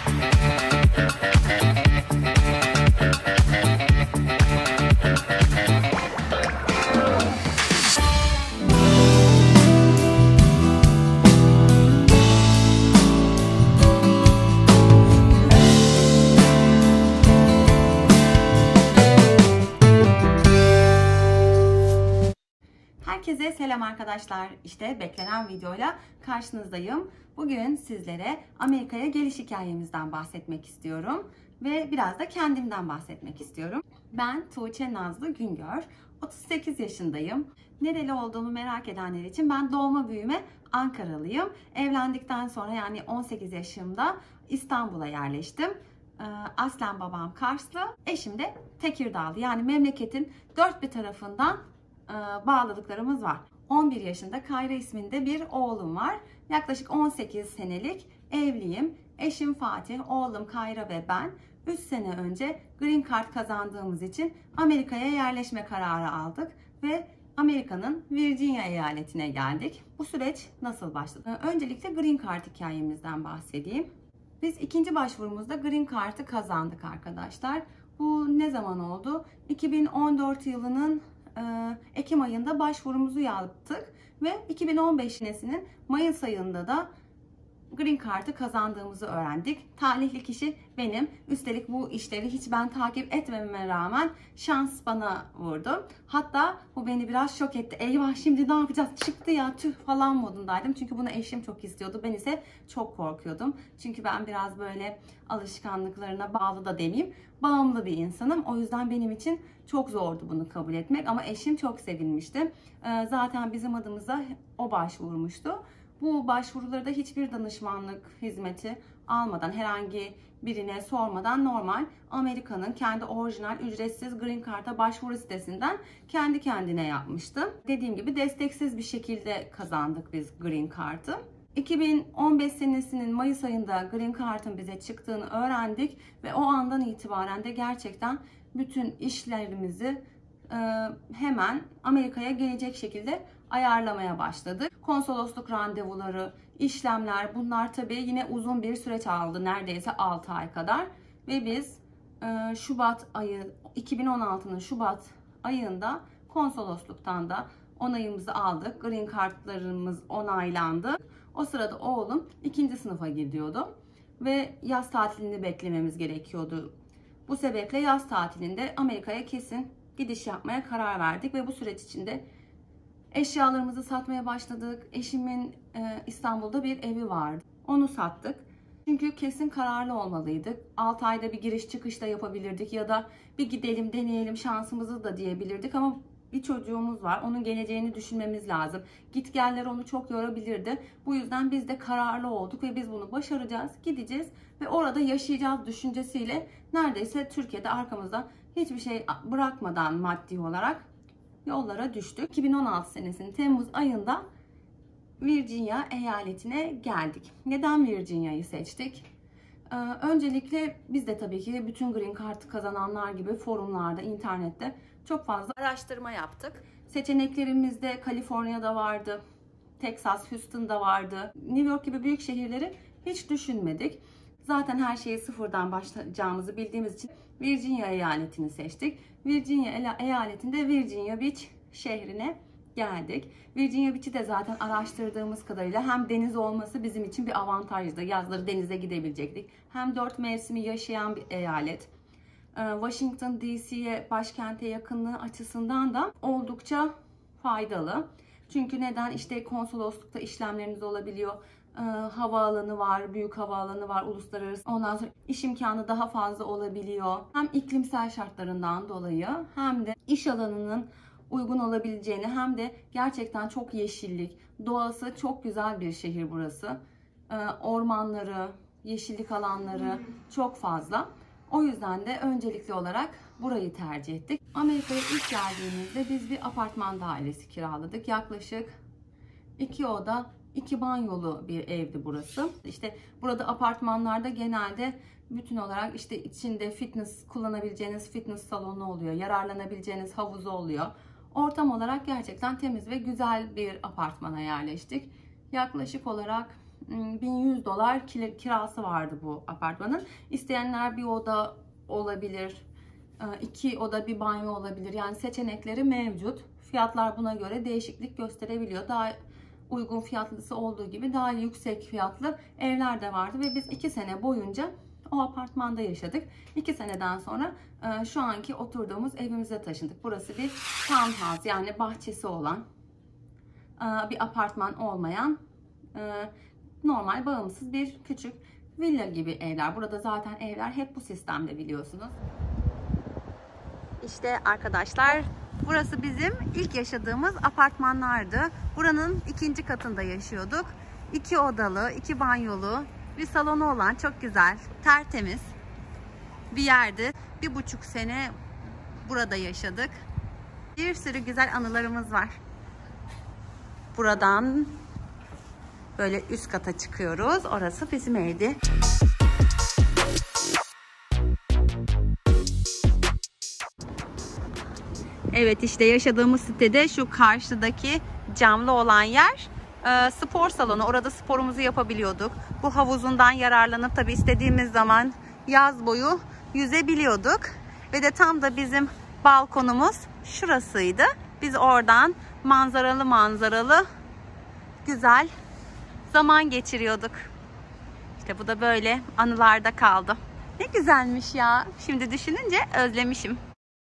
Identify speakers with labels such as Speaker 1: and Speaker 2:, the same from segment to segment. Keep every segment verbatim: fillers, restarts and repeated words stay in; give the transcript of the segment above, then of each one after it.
Speaker 1: Herkese selam arkadaşlar. İşte beklenen videoyla karşınızdayım. Bugün sizlere Amerika'ya geliş hikayemizden bahsetmek istiyorum. Ve biraz da kendimden bahsetmek istiyorum. Ben Tuğçe Nazlı Güngör. otuz sekiz yaşındayım. Nereli olduğumu merak edenler için ben doğma büyüme Ankaralıyım. Evlendikten sonra yani on sekiz yaşımda İstanbul'a yerleştim. Aslen babam Karslı, eşim de Tekirdağlı. Yani memleketin dört bir tarafından bağlılıklarımız var. on bir yaşında Kayra isminde bir oğlum var. Yaklaşık on sekiz senelik evliyim. Eşim Fatih, oğlum Kayra ve ben üç sene önce Green Card kazandığımız için Amerika'ya yerleşme kararı aldık ve Amerika'nın Virginia eyaletine geldik. Bu süreç nasıl başladı? Öncelikle Green Card hikayemizden bahsedeyim. Biz ikinci başvurumuzda Green Card'ı kazandık arkadaşlar. Bu ne zaman oldu? iki bin on dört yılının Ekim ayında başvurumuzu yaptık ve iki bin on beş senesinin Mayıs ayında da Green Card'ı kazandığımızı öğrendik. Talihli kişi benim. Üstelik bu işleri hiç ben takip etmememe rağmen şans bana vurdu. Hatta bu beni biraz şok etti. Eyvah şimdi ne yapacağız? Çıktı ya tüh falan modundaydım. Çünkü bunu eşim çok istiyordu. Ben ise çok korkuyordum. Çünkü ben biraz böyle alışkanlıklarına bağlı da demeyeyim. Bağımlı bir insanım. O yüzden benim için çok zordu bunu kabul etmek. Ama eşim çok sevinmişti. Zaten bizim adımıza o başvurmuştu. Bu başvurularda hiçbir danışmanlık hizmeti almadan, herhangi birine sormadan normal Amerika'nın kendi orijinal ücretsiz Green Card'a başvuru sitesinden kendi kendine yapmıştı. Dediğim gibi desteksiz bir şekilde kazandık biz Green Card'ı. iki bin on beş senesinin Mayıs ayında Green Card'ın bize çıktığını öğrendik ve o andan itibaren de gerçekten bütün işlerimizi hemen Amerika'ya gelecek şekilde ayarlamaya başladık. Konsolosluk randevuları, işlemler, bunlar tabii yine uzun bir süreç aldı. Neredeyse altı ay kadar. Ve biz Şubat ayı, iki bin on altının Şubat ayında konsolosluktan da onayımızı aldık. Green Card'larımız onaylandı. O sırada oğlum ikinci sınıfa gidiyordu. Ve yaz tatilini beklememiz gerekiyordu. Bu sebeple yaz tatilinde Amerika'ya kesin gidiş yapmaya karar verdik ve bu süreç içinde eşyalarımızı satmaya başladık. Eşimin e, İstanbul'da bir evi vardı. Onu sattık. Çünkü kesin kararlı olmalıydık. altı ayda bir giriş çıkış da yapabilirdik ya da bir gidelim deneyelim şansımızı da diyebilirdik ama bir çocuğumuz var. Onun geleceğini düşünmemiz lazım. Git geller onu çok yorabilirdi. Bu yüzden biz de kararlı olduk ve biz bunu başaracağız, gideceğiz ve orada yaşayacağız düşüncesiyle neredeyse Türkiye'de arkamızda hiçbir şey bırakmadan maddi olarak yollara düştük. iki bin on altı senesinin Temmuz ayında Virginia eyaletine geldik. Neden Virginia'yı seçtik? Ee, öncelikle biz de tabii ki bütün Green Card'ı kazananlar gibi forumlarda, internette çok fazla araştırma yaptık. Seçeneklerimizde Kaliforniya'da vardı, Texas, Houston'da vardı. New York gibi büyük şehirleri hiç düşünmedik. Zaten her şeyi sıfırdan başlayacağımızı bildiğimiz için Virginia eyaletini seçtik. Virginia eyaletinde Virginia Beach şehrine geldik. Virginia Beach'i de zaten araştırdığımız kadarıyla hem deniz olması bizim için bir avantajdı. Yazları denize gidebilecektik. Hem dört mevsimi yaşayan bir eyalet. Washington D C'ye, başkente yakınlığı açısından da oldukça faydalı. Çünkü neden? İşte konsoloslukta işlemlerimiz olabiliyor. Havaalanı var, büyük havaalanı var, uluslararası. Ondan sonra iş imkanı daha fazla olabiliyor. Hem iklimsel şartlarından dolayı hem de iş alanının uygun olabileceğini hem de gerçekten çok yeşillik, doğası çok güzel bir şehir burası. Ormanları, yeşillik alanları çok fazla. O yüzden de öncelikli olarak burayı tercih ettik. Amerika'ya ilk geldiğimizde biz bir apartman dairesi kiraladık. Yaklaşık iki oda, iki banyolu bir evdi burası. İşte burada apartmanlarda genelde bütün olarak işte içinde fitness kullanabileceğiniz fitness salonu oluyor. Yararlanabileceğiniz havuzu oluyor. Ortam olarak gerçekten temiz ve güzel bir apartmana yerleştik. Yaklaşık olarak bin yüz dolar kirası vardı bu apartmanın. İsteyenler bir oda olabilir, iki oda bir banyo olabilir. Yani seçenekleri mevcut. Fiyatlar buna göre değişiklik gösterebiliyor. Daha uygun fiyatlısı olduğu gibi daha yüksek fiyatlı evler de vardı ve biz iki sene boyunca o apartmanda yaşadık. iki seneden sonra şu anki oturduğumuz evimize taşındık. Burası bir townhouse, yani bahçesi olan, bir apartman olmayan, normal bağımsız bir küçük villa gibi evler. Burada zaten evler hep bu sistemde, biliyorsunuz. İşte arkadaşlar, burası bizim ilk yaşadığımız apartmanlardı. Buranın ikinci katında yaşıyorduk. İki odalı, iki banyolu bir salonu olan çok güzel, tertemiz bir yerdi. Bir buçuk sene burada yaşadık. Bir sürü güzel anılarımız var. Buradan böyle üst kata çıkıyoruz. Orası bizim evdi. Evet, işte yaşadığımız sitede şu karşıdaki camlı olan yer e, spor salonu. Orada sporumuzu yapabiliyorduk. Bu havuzundan yararlanıp tabii istediğimiz zaman yaz boyu yüzebiliyorduk. Ve de tam da bizim balkonumuz şurasıydı. Biz oradan manzaralı manzaralı güzel zaman geçiriyorduk. İşte bu da böyle anılarda kaldı. Ne güzelmiş ya. Şimdi düşününce özlemişim.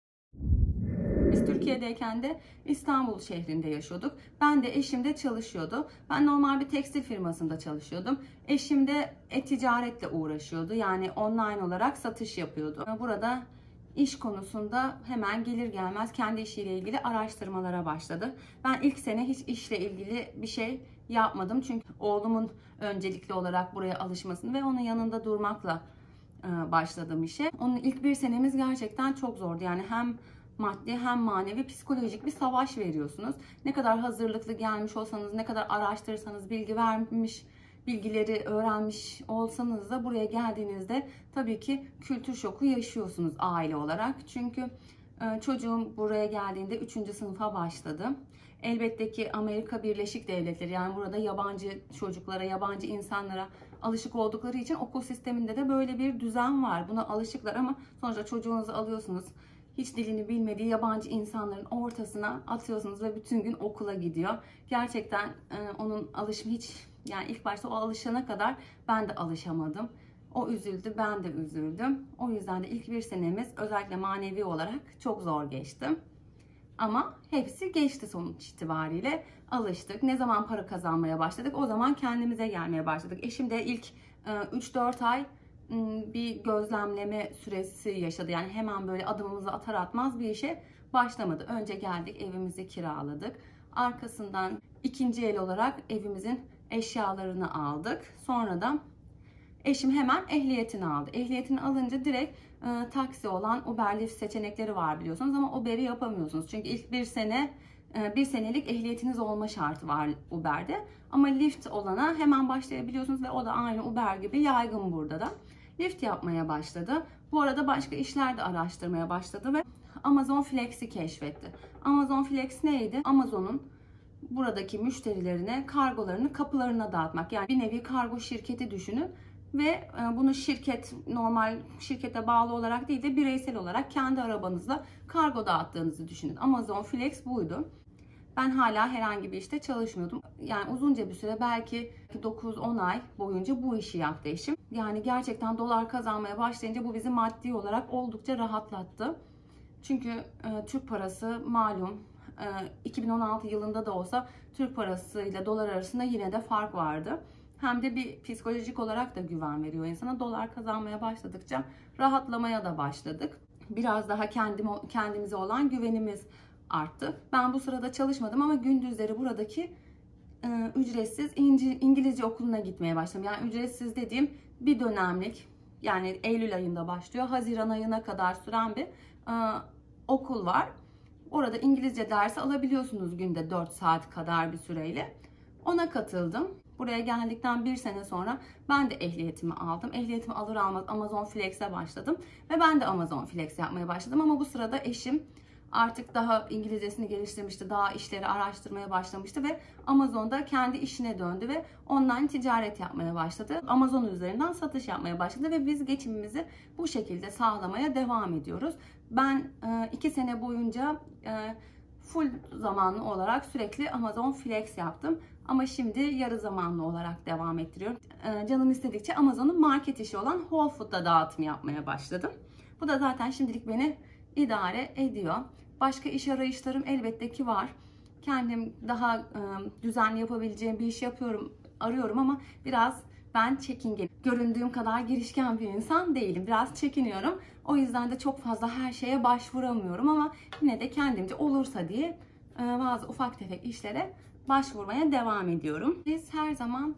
Speaker 1: Biz Türkiye'deyken de İstanbul şehrinde yaşıyorduk. Ben de eşim de çalışıyordu. Ben normal bir tekstil firmasında çalışıyordum. Eşim de e-ticaretle uğraşıyordu. Yani online olarak satış yapıyordu. Burada iş konusunda hemen gelir gelmez kendi işiyle ilgili araştırmalara başladı. Ben ilk sene hiç işle ilgili bir şey yapmadım. Çünkü oğlumun öncelikli olarak buraya alışmasını ve onun yanında durmakla başladım işe. Onun ilk bir senemiz gerçekten çok zordu. Yani hem maddi hem manevi, psikolojik bir savaş veriyorsunuz. Ne kadar hazırlıklı gelmiş olsanız, ne kadar araştırırsanız, bilgi vermiş, bilgileri öğrenmiş olsanız da buraya geldiğinizde tabii ki kültür şoku yaşıyorsunuz aile olarak. Çünkü çocuğum buraya geldiğinde üçüncü sınıfa başladı. Elbette ki Amerika Birleşik Devletleri, yani burada yabancı çocuklara, yabancı insanlara alışık oldukları için okul sisteminde de böyle bir düzen var. Buna alışıklar ama sonuçta çocuğunuzu alıyorsunuz. Hiç dilini bilmediği yabancı insanların ortasına atıyorsunuz ve bütün gün okula gidiyor. Gerçekten e, onun alışımı hiç, yani ilk başta o alışana kadar ben de alışamadım. O üzüldü, ben de üzüldüm. O yüzden de ilk bir senemiz özellikle manevi olarak çok zor geçti. Ama hepsi geçti sonuç itibariyle. Alıştık. Ne zaman para kazanmaya başladık? O zaman kendimize gelmeye başladık. Eşim de ilk üç dört ay bir gözlemleme süresi yaşadı. Yani hemen böyle adımımızı atar atmaz bir işe başlamadı. Önce geldik, evimizi kiraladık. Arkasından ikinci el olarak evimizin eşyalarını aldık. Sonra da eşim hemen ehliyetini aldı. Ehliyetini alınca direkt e, taksi olan Uber, Lyft seçenekleri var biliyorsunuz ama Uber'i yapamıyorsunuz. Çünkü ilk bir sene e, bir senelik ehliyetiniz olma şartı var Uber'de. Ama Lyft olana hemen başlayabiliyorsunuz ve o da aynı Uber gibi yaygın burada da. Lyft yapmaya başladı. Bu arada başka işler de araştırmaya başladı ve Amazon Flex'i keşfetti. Amazon Flex neydi? Amazon'un buradaki müşterilerine kargolarını kapılarına dağıtmak. Yani bir nevi kargo şirketi düşünün ve bunu şirket, normal şirkete bağlı olarak değil de bireysel olarak kendi arabanızla kargo dağıttığınızı düşünün. Amazon Flex buydu. Ben hala herhangi bir işte çalışmıyordum. Yani uzunca bir süre, belki dokuz on ay boyunca bu işi yaptı eşim. Yani gerçekten dolar kazanmaya başlayınca bu bizi maddi olarak oldukça rahatlattı. Çünkü e, Türk parası malum e, iki bin on altı yılında da olsa Türk parası ile dolar arasında yine de fark vardı. Hem de bir psikolojik olarak da güven veriyor insana. Dolar kazanmaya başladıkça rahatlamaya da başladık. Biraz daha kendim, kendimize olan güvenimiz arttı. Ben bu sırada çalışmadım ama gündüzleri buradaki e, ücretsiz İngilizce okuluna gitmeye başladım. Yani ücretsiz dediğim bir dönemlik, yani Eylül ayında başlıyor, Haziran ayına kadar süren bir e, okul var. Orada İngilizce dersi alabiliyorsunuz günde dört saat kadar bir süreyle. Ona katıldım. Buraya geldikten bir sene sonra ben de ehliyetimi aldım. Ehliyetimi alır almaz Amazon Flex'e başladım. Ve ben de Amazon Flex yapmaya başladım. Ama bu sırada eşim artık daha İngilizcesini geliştirmişti, daha işleri araştırmaya başlamıştı ve Amazon'da kendi işine döndü ve online ticaret yapmaya başladı. Amazon üzerinden satış yapmaya başladı ve biz geçimimizi bu şekilde sağlamaya devam ediyoruz. Ben iki sene boyunca full zamanlı olarak sürekli Amazon Flex yaptım. Ama şimdi yarı zamanlı olarak devam ettiriyorum. Canım istedikçe Amazon'un market işi olan Whole Foods'da dağıtım yapmaya başladım. Bu da zaten şimdilik beni idare ediyor. Başka iş arayışlarım elbette ki var. Kendim daha düzenli yapabileceğim bir iş yapıyorum, arıyorum ama biraz ben çekingen. Göründüğüm kadar girişken bir insan değilim. Biraz çekiniyorum. O yüzden de çok fazla her şeye başvuramıyorum ama yine de kendimce olursa diye bazı ufak tefek işlere başvurmaya devam ediyorum. Biz her zaman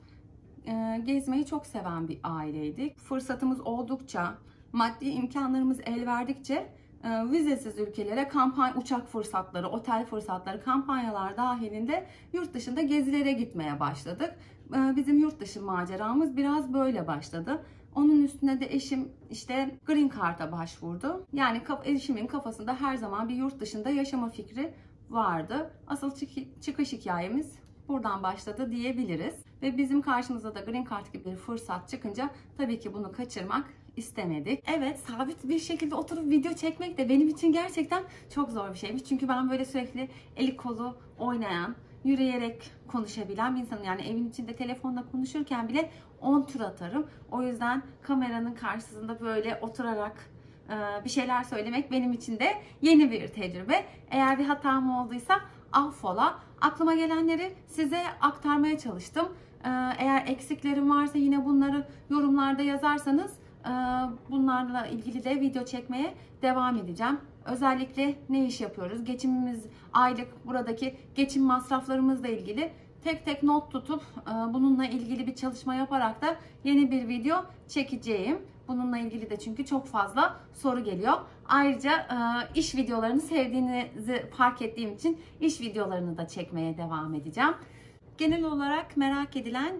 Speaker 1: e, gezmeyi çok seven bir aileydik. Fırsatımız oldukça, maddi imkanlarımız el verdikçe e, vizesiz ülkelere kampanya, uçak fırsatları, otel fırsatları, kampanyalar dahilinde yurt dışında gezilere gitmeye başladık. E, bizim yurt dışı maceramız biraz böyle başladı. Onun üstüne de eşim işte Green Card'a başvurdu. Yani eşimin kafasında her zaman bir yurt dışında yaşama fikri vardı. Asıl çıkış hikayemiz buradan başladı diyebiliriz. Ve bizim karşımıza da Green Card gibi bir fırsat çıkınca tabii ki bunu kaçırmak istemedik. Evet, sabit bir şekilde oturup video çekmek de benim için gerçekten çok zor bir şeymiş. Çünkü ben böyle sürekli eli kolu oynayan, yürüyerek konuşabilen bir insanım. Yani evin içinde telefonla konuşurken bile on tur atarım. O yüzden kameranın karşısında böyle oturarak bir şeyler söylemek benim için de yeni bir tecrübe. Eğer bir hatam olduysa affola. Aklıma gelenleri size aktarmaya çalıştım. Eğer eksiklerim varsa yine bunları yorumlarda yazarsanız bunlarla ilgili de video çekmeye devam edeceğim. Özellikle ne iş yapıyoruz? Geçimimiz, aylık buradaki geçim masraflarımızla ilgili tek tek not tutup bununla ilgili bir çalışma yaparak da yeni bir video çekeceğim. Bununla ilgili de çünkü çok fazla soru geliyor. Ayrıca iş videolarını sevdiğinizi fark ettiğim için iş videolarını da çekmeye devam edeceğim. Genel olarak merak edilen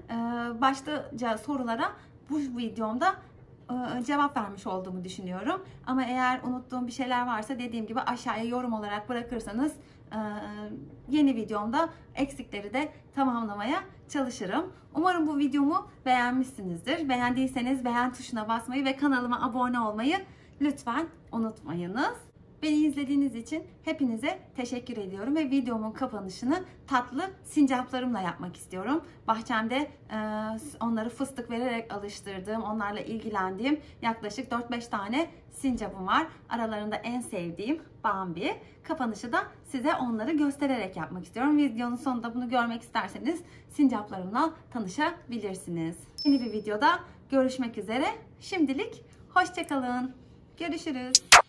Speaker 1: başlıca sorulara bu videomda cevap vermiş olduğumu düşünüyorum. Ama eğer unuttuğum bir şeyler varsa dediğim gibi aşağıya yorum olarak bırakırsanız yeni videomda eksikleri de tamamlamaya çalışırım. Umarım bu videomu beğenmişsinizdir. Beğendiyseniz beğen tuşuna basmayı ve kanalıma abone olmayı lütfen unutmayınız. Beni izlediğiniz için hepinize teşekkür ediyorum ve videomun kapanışını tatlı sincaplarımla yapmak istiyorum. Bahçemde onları fıstık vererek alıştırdığım, onlarla ilgilendiğim yaklaşık dört beş tane sincapım var. Aralarında en sevdiğim Bambi. Kapanışı da size onları göstererek yapmak istiyorum. Videonun sonunda bunu görmek isterseniz sincaplarımla tanışabilirsiniz. Yeni bir videoda görüşmek üzere. Şimdilik hoşça kalın. Görüşürüz.